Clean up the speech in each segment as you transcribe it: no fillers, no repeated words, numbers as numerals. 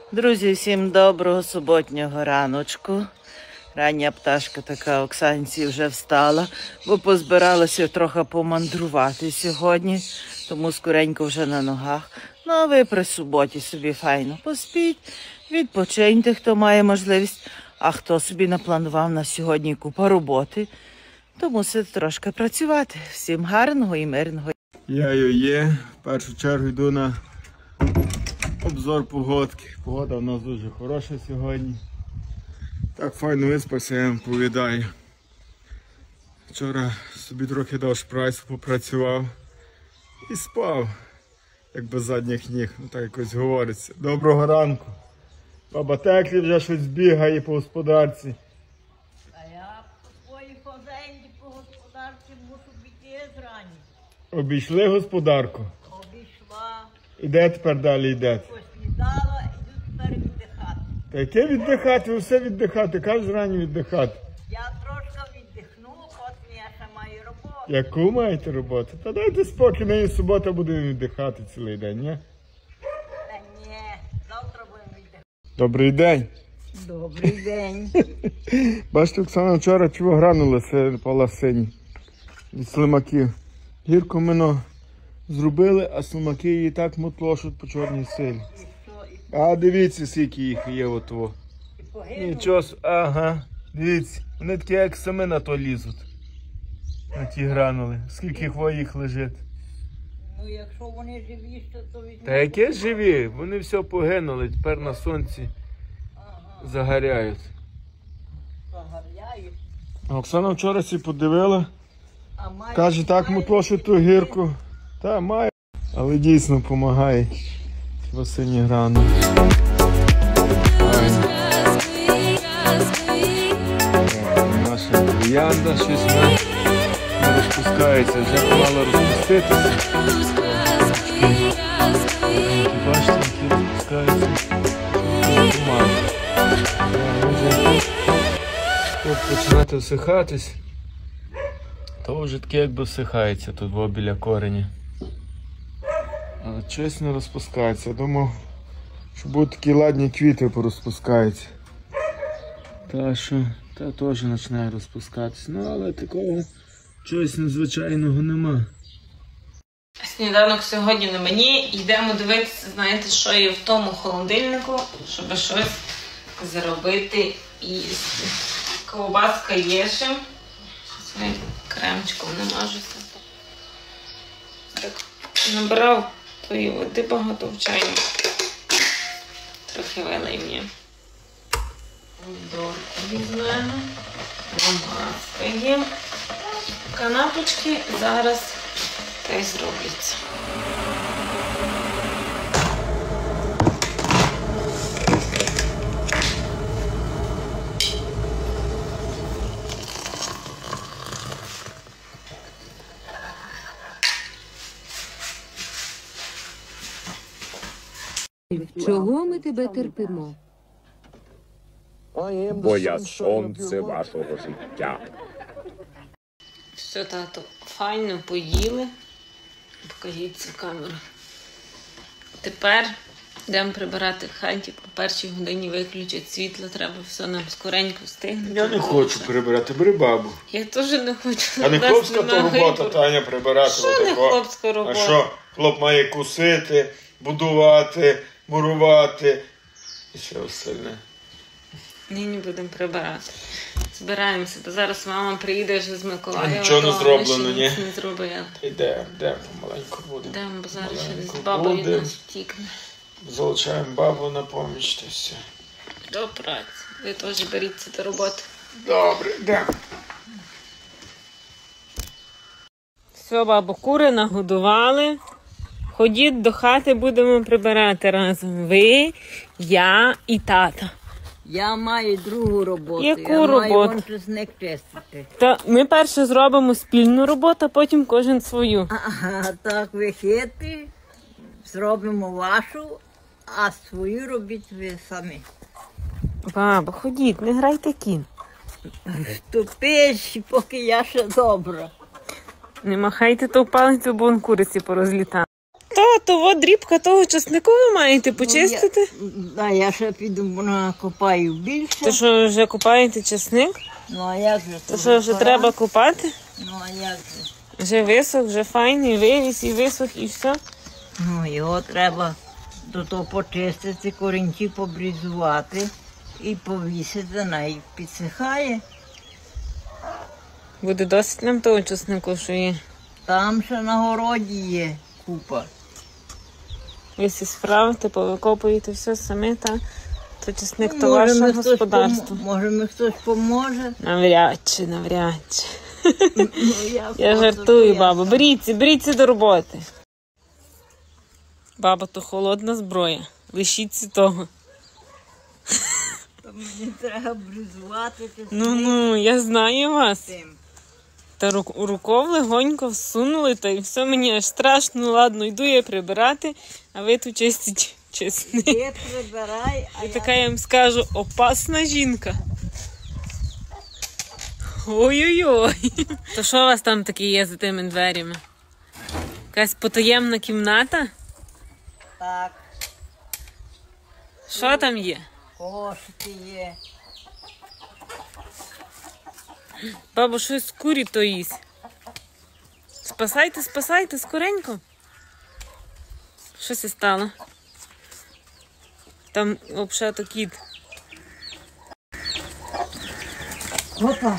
Друзі, всім доброго суботнього раночку. Рання пташка така Оксанці вже встала, бо позбиралася трохи помандрувати сьогодні, тому скоренько вже на ногах. Ну, а ви при суботі собі файно поспіть, відпочиньте, хто має можливість, а хто собі напланував на сьогодні купа роботи, то мусить трошки працювати. Всім гарного і мирного. Я є. В першу чергу йду на обзор погодки. Погода у нас дуже хороша сьогодні. Так файно виспався, я вам повідаю. Вчора собі трохи дав шпрайсу, попрацював і спав, як без задніх ніг, ну так якось говориться. Доброго ранку. Баба Теклі вже щось бігає по господарці. А я по своїй хозяйці, по господарці мушу піти зрані. Обійшли господарку? Обійшла, І де тепер далі йдете? поснідала, іду тепер віддихати. Та яке віддихати? Ви все віддихати, кожен ранні віддихати. Я трошки віддихну, потім я ще маю роботу. Яку маєте роботу? Та дайте спокій, нині субота будемо віддихати цілий день, ні? Та ні, завтра будемо віддихати. Добрий день. Добрий день. Бачите, Оксана вчора чого гранули паласині від слимаків. Гірко мино зробили, а слимаки її так мотлошуть по чорній силі. І що, А дивіться, скільки їх є отво. і погину? Нічого, ага, дивіться, вони такі як самі на то лізуть. На ті гранули. Скільки їх лежить. Ну, якщо вони живі, то візьмуть. Та яке живі? Вони все погинули, тепер на сонці Ага, загоряють. загаряють. А Оксана вчора сі подивила, А має... каже, так мотлошить ту гірку. Та має, але дійсно допомагає в осінні гранули. Наша троянда щось не розпускається, вже мало розпуститися. Бачите, які розпускаються. Помалу. От починати всихатись, то вже таке якби всихається тут біля корені. Але щось не розпускається. Я думав, що будуть такі ладні квіти порозпускаються. Та теж починає розпускатися. Ну, але такого чогось незвичайного нема. Сніданок сьогодні на мені. Йдемо дивитися, знаєте, що є в тому холодильнику, щоб щось зробити і їсти. Ковбаска є ще. Своїм кремчиком намажуся. Так, набрав тої води багато в чайник. Трохи вилий мені. Помідорку візьмемо. Маска є. Канапочки зараз та й зробляться. Чого ми тебе терпимо? Бо я сонце вашого життя. Все, тато, файно поїли. Покажіть цю камеру. Тепер йдемо прибирати в хаті. По першій годині виключать світло. Треба все нам скоренько встигнути. Я не хочу прибирати, бери бабу. Я теж не хочу. А не хлопська то робота, Таня, прибирати. Що не хлопська робота? А що? Хлоп має кусити, будувати, мурувати і все остальне. Нині будемо прибирати. Збираємося, бо зараз мама приїде вже з Миколаєва. Нічого не зроблено, ні? Ніч не зробила. Йдемо, помаленьку будемо. Йдемо, бо зараз ще Маленько з бабою будемо. нас втікне. Залучаємо бабу на поміч та все. До праці. Ви теж беріться до роботи. Добре, йдемо. Все, бабу, кури нагодували. Ходіть до хати, будемо прибирати разом. Ви, я і тата. Я маю другу роботу. Яку я роботу? маю вон чесник чистити. Та ми перше зробимо спільну роботу, а потім кожен свою. Ага, так ви хитрі. Зробимо вашу, а свою робіть ви самі. Баба, ходіть, не грайте кін. Тупиш, поки я ще добра. Не махайте то палицю, бо он куриці порозлітали. того дрібка того часнику ви маєте почистити? Я ще піду накопаю більше. То що, вже купаєте часник? Ну а як же? То що, вже треба купати? Ну а як же? Вже висох, вже файний, виріс і висох, і все. Ну його треба до того почистити, корінці побрізувати і повісити, навіть підсихає. Буде досить нам того часнику, що є. Там ще на городі є купа. Ви всі справите, повикопуєте все самі, та то часник то ваше господарство. Може, мені хтось поможе. Навряд чи, навряд чи. Ну, Я жартую, бабу. Беріться до роботи. Баба, то холодна зброя. Лишіться того. Мені треба брізувати. Ну, я знаю вас. Тим. Та руков легонько всунули, та і все, мені аж страшно. Ладно, йду я прибирати, а ви тут чистіть чесник. Ти прибирай, а І така, я вам скажу, опасна жінка. Ой-ой-ой. То що у вас там таке є за тими дверями? Якась потаємна кімната? Так, Що там є? кошики є. Бабо, щось курі то їсть. Спасайте, скоренько. Що це стало? Там взагалі кіт. Опа.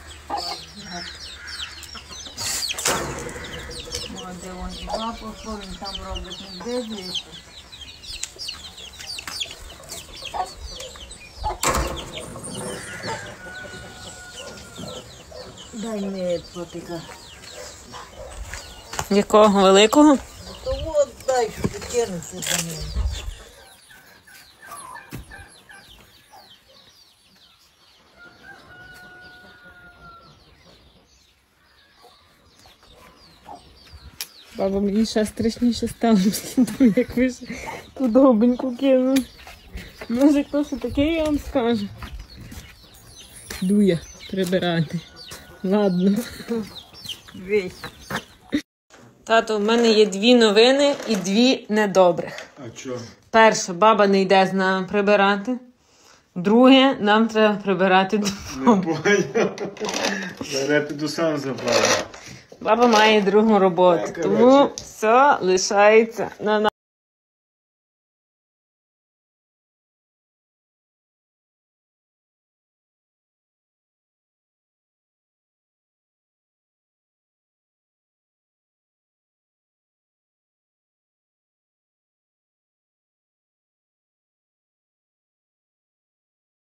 Де вон і папа, що він там робить, не дивиться. Дай мені потика. Якого? Великого? То от дай, що потягнеться до мене. Баба, мені ще страшніше стало, як ви ж ту довбеньку кинули. Може, хто що таке, я вам скажу. Йду я прибирати. Ладно. Весь. Тато, в мене є 2 новини і 2 недобрих. А чого? Перше, баба не йде з нами прибирати. Друге, нам треба прибирати додому. Не поняв. Зараз піду сам заплачу. Баба має другу роботу, Так, тому все лишається на нас.